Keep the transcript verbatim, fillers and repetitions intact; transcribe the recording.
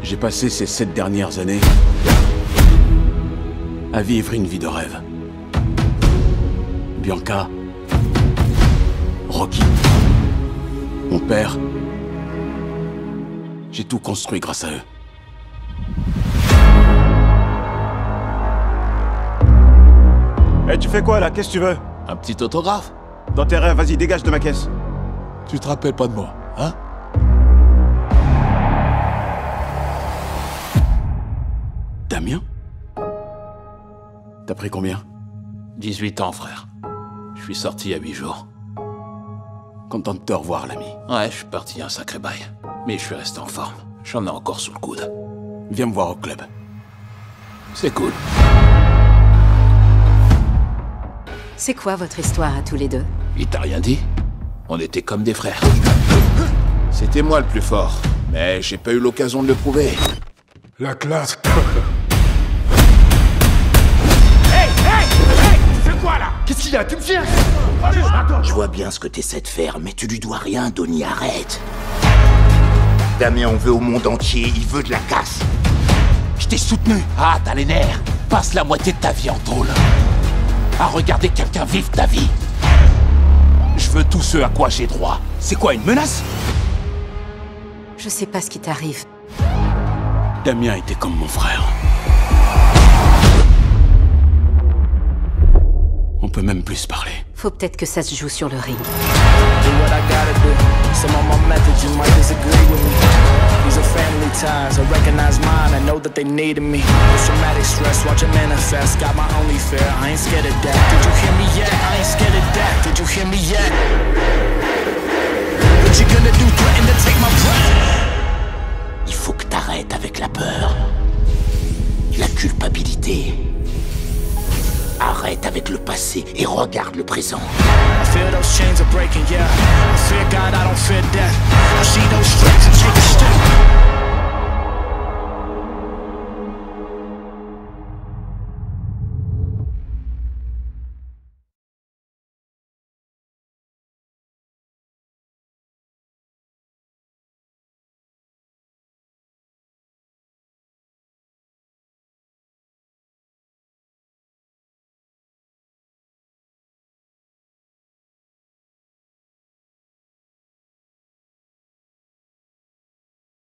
J'ai passé ces sept dernières années à vivre une vie de rêve. Bianca, Rocky, mon père, j'ai tout construit grâce à eux. Eh, hey, tu fais quoi là? Qu'est-ce que tu veux? Un petit autographe? Dans tes rêves, vas-y, dégage de ma caisse. Tu te rappelles pas de moi, hein? Damien? T'as pris combien? dix-huit ans, frère. Je suis sorti il y a huit jours. Content de te revoir, l'ami. Ouais, je suis parti un sacré bail. Mais je suis resté en forme. J'en ai encore sous le coude. Viens me voir au club. C'est cool. C'est quoi votre histoire à tous les deux? Il t'a rien dit? On était comme des frères. C'était moi le plus fort, mais j'ai pas eu l'occasion de le prouver. La classe. Hey, hey, hey! Tu fais quoi là? Qu'est-ce qu'il y a? Tu me cherches? Je vois bien ce que t'essaies de faire, mais tu lui dois rien, Donnie, arrête. Damien en veut au monde entier, il veut de la casse. Je t'ai soutenu. Ah, t'as les nerfs. Passe la moitié de ta vie en tôle. À regarder quelqu'un vivre ta vie. Je veux tout ce à quoi j'ai droit. C'est quoi, une menace? Je sais pas ce qui t'arrive. Damien était comme mon frère. On peut même plus se parler. Faut peut-être que ça se joue sur le ring. These are family ties, I recognize mine, I know that they needed me. Post-traumatic stress, watch it manifest, got my only fear, I ain't scared of that. Did you hear me yet? I ain't scared of that. Did you hear me yet? What you gonna do, threaten to take my breath? Il faut que t'arrêtes avec la peur, la culpabilité. Arrête avec le passé et regarde le présent. I feel those chains are breaking, yeah. I fear God, I don't fear death. I see those stripes and shake